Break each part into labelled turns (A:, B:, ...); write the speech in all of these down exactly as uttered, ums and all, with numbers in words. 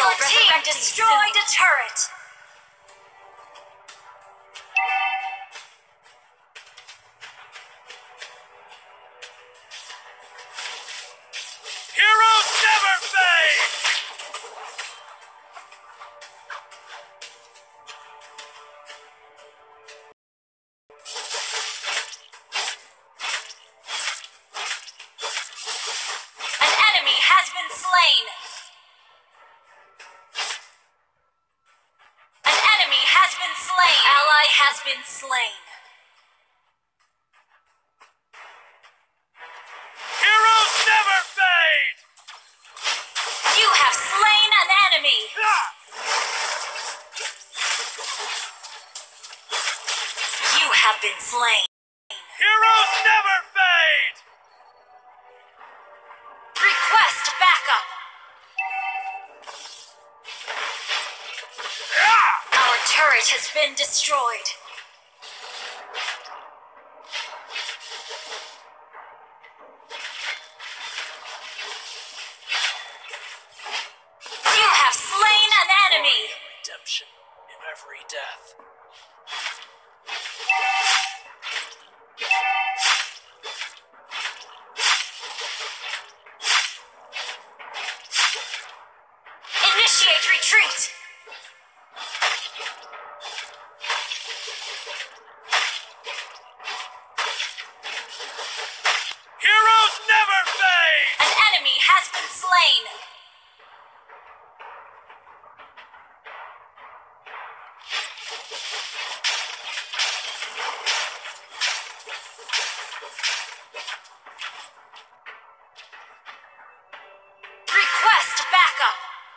A: Your team destroyed a turret.
B: Heroes never fade!
A: An enemy has been slain. An enemy has been slain. An ally has been slain.
B: Heroes never fade!
A: You have slain an enemy. You have been slain.
B: Heroes never fade!
A: Request backup. Our turret has been destroyed. You have slain an enemy.
B: Redemption in every death.
A: Initiate retreat.
B: Heroes never fade!
A: An enemy has been slain. Request backup.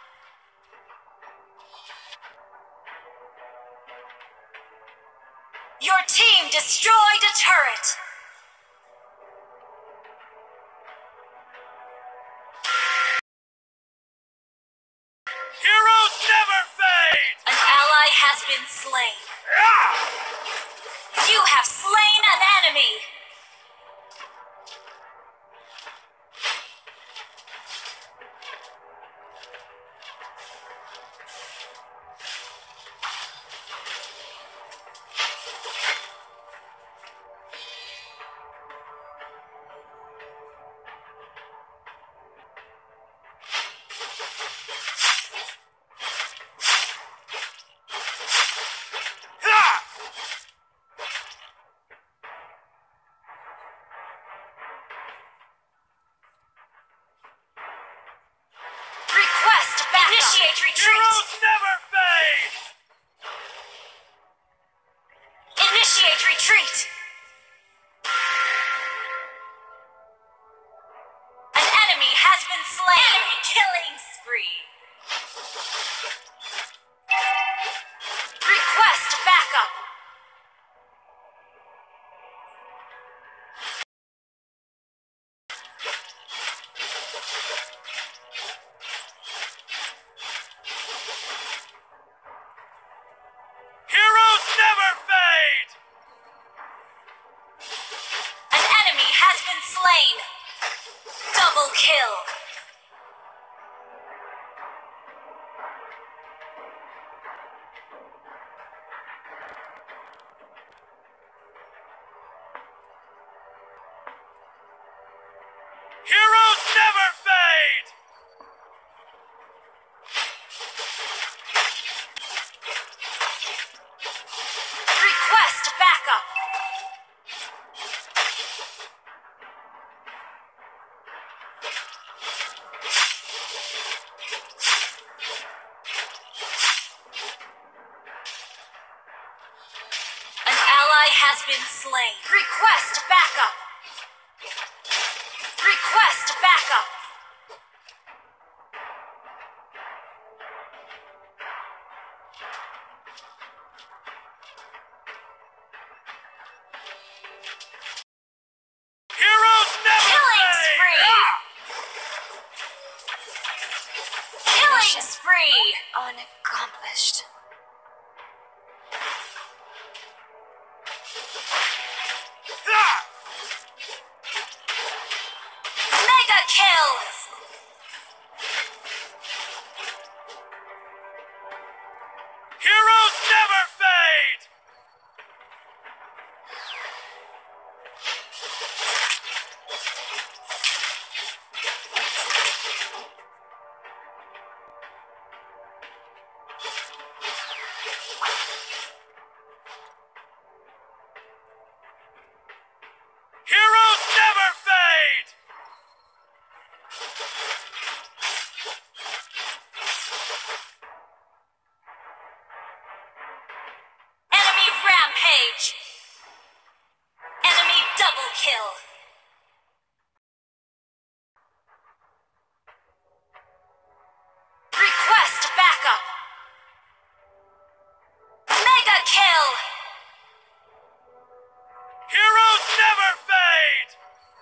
A: Your team destroyed a turret.
B: Heroes never fade!
A: An ally has been slain. You have slain an enemy. Request backup. Initiate retreat.
B: Heroes never fade!
A: Initiate retreat. An enemy has been slain. Enemy killing spree. Request backup.
B: Heroes never fade!
A: An enemy has been slain. Double kill.
B: Heroes never fade!
A: Request backup. An ally has been slain. Request backup. Request backup.
B: Heroes never
A: Killing
B: fade!
A: spree. Killing spree.
C: Unaccomplished.
A: Mega kill. kill. Request backup. Mega kill.
B: Heroes never fade!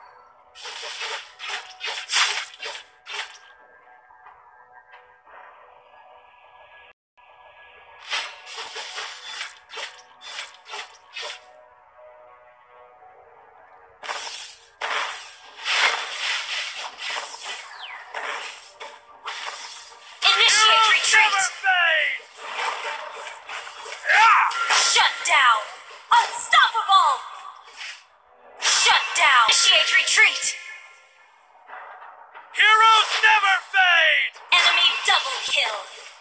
A: Initiate retreat.
B: Never fade! Yeah!
A: Shut down. Unstoppable. Shut down. Initiate retreat.
B: Heroes never fade!
A: Enemy double kill.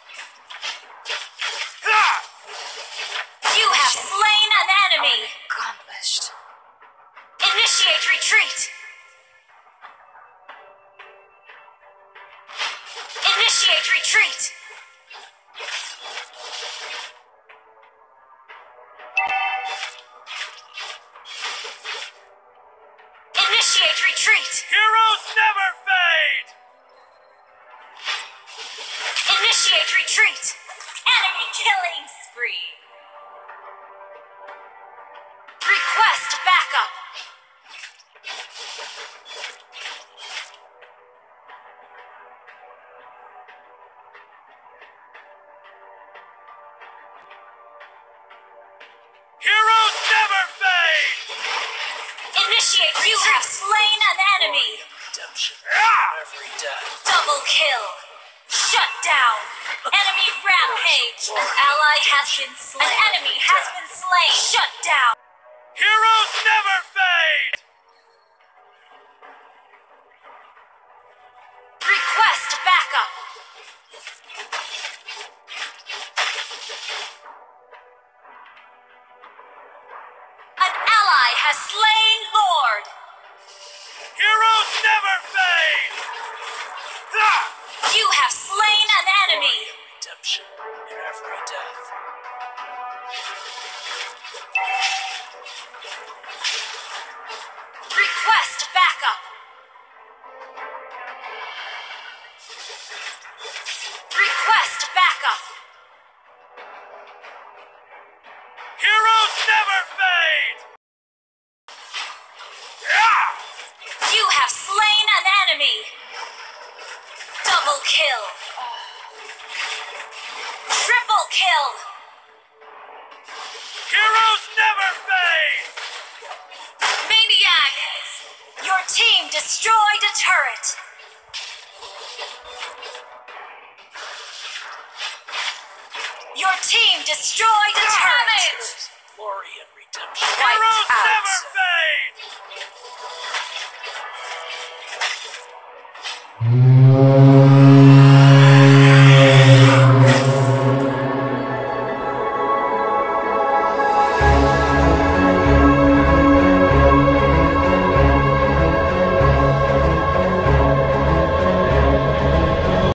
B: Ha!
A: You have slain an enemy.
C: Accomplished.
A: Initiate retreat. Initiate retreat. Initiate retreat.
B: Heroes never fade!
A: Initiate retreat. Enemy killing spree. Request backup.
B: Heroes never fade!
A: Initiate. You have slain an enemy.
D: Redemption.
B: Yeah!
D: Every death.
A: Double kill. Shut down. Enemy rampage. An ally has been slain. An enemy has been slain. Shut down.
B: Heroes never fade!
A: Request backup. An ally has slain Lord.
B: Heroes never fade! Ha!
A: You have slain an enemy.
D: Redemption in every death.
A: Request backup. Request backup.
B: Heroes never fade! Yeah!
A: You have slain an enemy. Double kill. Triple kill.
B: Heroes never fade!
A: Maniac. Your team destroyed a turret. Your team destroyed a turret.
D: Glory and redemption.
B: Heroes
A: out.
B: never fade!